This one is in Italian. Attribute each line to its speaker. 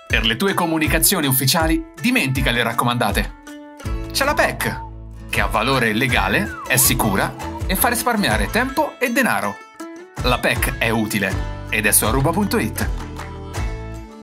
Speaker 1: Per le tue comunicazioni ufficiali, dimentica le raccomandate. C'è la PEC, che ha valore legale, è sicura e fa risparmiare tempo e denaro. La PEC è utile ed è su Aruba.it.